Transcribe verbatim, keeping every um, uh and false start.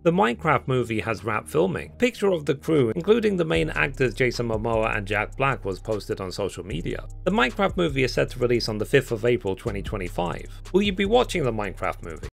The Minecraft movie has wrapped filming. A picture of the crew, including the main actors Jason Momoa and Jack Black, was posted on social media. The Minecraft movie is set to release on the fifth of April twenty twenty-five. Will you be watching the Minecraft movie?